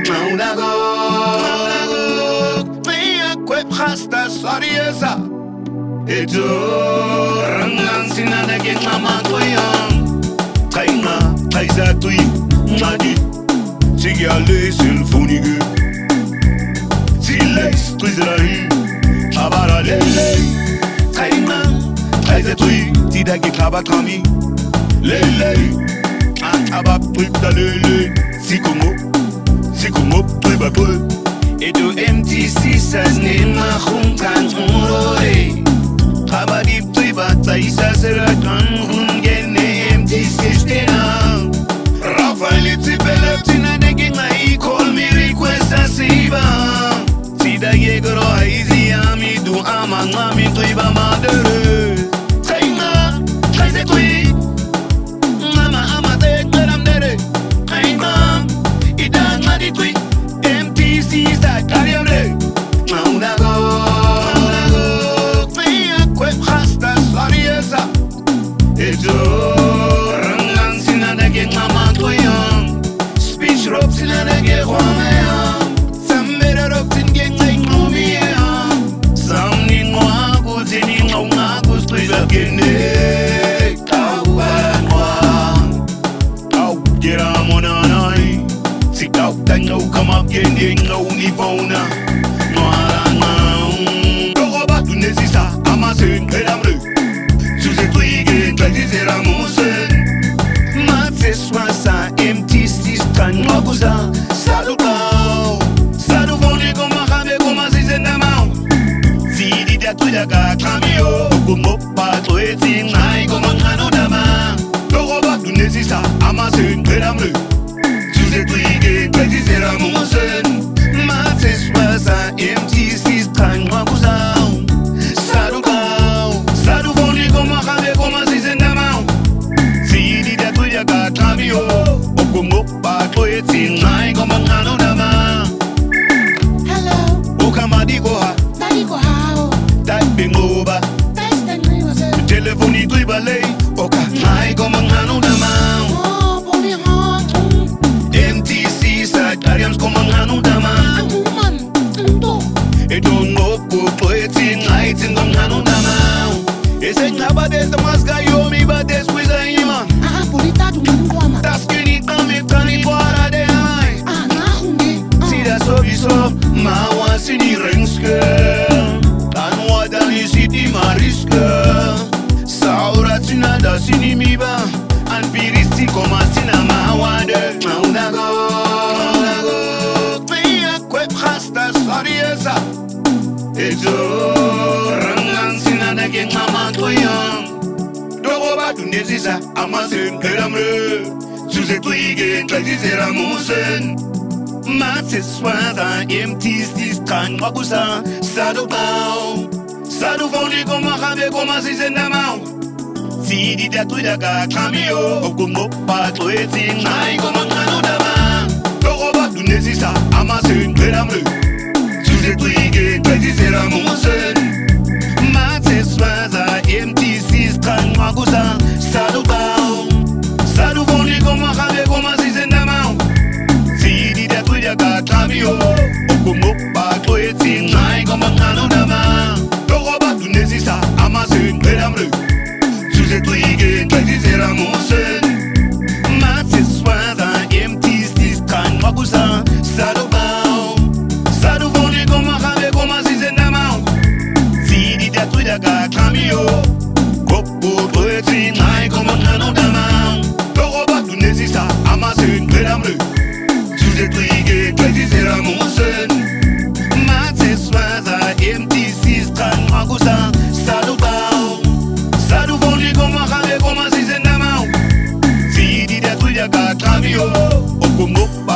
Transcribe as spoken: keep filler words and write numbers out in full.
Hasta Sariesa Ejo Rangan Sinana Get Mama Toyang Kaina Kaisa Tui Madi Tigale Sylphonique Tiles Trizrahi Abara Lele Kaina Kaisa Tui Tidaki Kabatami Lele Abab Tripta Lele Sikomo Sikomo Tribakwe Edo M T C sas ne ma khunkan urore Kabadi triba taisa sera kan hungene M T C stena Rafael Tibele tina dege ngai call me request asiba Sida yegro aizi ami du ama ngami triba madere Taina taise tui Mama ama te kram dere Taina ida ngadi tui Sisa kariamle Maunago Maunago Mea kwe hasta Sariesa Ejo Rangan sinadege Mama Toyang Speech rope sinadege Huamayang Sambera rope singe Ngai Ngomiyang Samni Ngwago Zini Ngwago Striza Gene Kawanwa Au Gira Monanai Sit out and no come up getting no nivona. No around. Go back to Nesisa, Amasin, Kedamre. Suze Twiggy, Kazizera Musen. Matses Wasa, M T C, Stan Maguza, Sadukao. Sadufone Gomahame Gomazis in the mouth. Zidi Datuaka, Cameo, Gumopa, Toetin, I go on Hanodama. Go back to Nesisa, Amasin, Kedamre. Twige, Kazizera Musen Matses Wasa, M T C, Stan Maguzao Sadukao, Sadufone Gomahame Gomazis in the mouth. Zidi Datuaka, Cameo, Ogumopa, Toetin, I go on Hanodama. Hello, Okamadi Goha, Daddy go how? That being over. That's the news. Telephone Tribale, Oka, I go on Hanodama. Oh, Bobby Hart. M T C side Ariams come on Hanudama. Woman, Ndo. It don't know who eighteen nights in the Hanudama. It's a Nabades the Masca Yomi, but there's with a human. Ah, Polita to Mama. That's skinny coming, Tani Quara de Hai. Ah, Nahungi. See that so you saw my one city ringsker. And what are you city mariska? Sauratina da Sinimiba. And Piristi Comasina Mawade. Maunago, Maunago, Mea Quep Hasta Sariesa. Ejo Rangan Sinadege Mama Toyang. Dogoba to Nesisa, Amasin, Kedamre. Suze Twige, Kazizera Musen. Matses Wasa, M T C, Stan Magusa, Sadukao. Sadufone Gomahame Gomazis in the mouth. Zidi Datuaka, Cameo, Ogumopa, Toetin, I go on Hanudama. Go back to Nesisa, Amasin, Kedamre. Suze Twige, Kazizera Musen. Matses Wasa, M T C, Stan Magusa, Sadukao. Sadufone Gomahame Gomazis in the mouth. Zidi Datuaka, Cameo, Ogumopa, Toetin, I go on Hanudama. Go back to Nesisa, Amasin, Kedamre. Suze Twige, Kazizera Musen. Matses Wasa, M T C, Stan Magusa, Sadukao. Sadufone Gomahame Gomazis in the mouth. Zidi Datuaka, Cameo. Gopo Toetin, I go on Hanudama. Go back to Nesisa, Amasin, Kedamre. Suze Twige, Kazizera Musen. Matses Wasa, M T C, Stan Magusa, Sadukao. Sadufone Gomahame Gomazis in the mouth. Zidi Datuaka, Cameo, Ogumopa.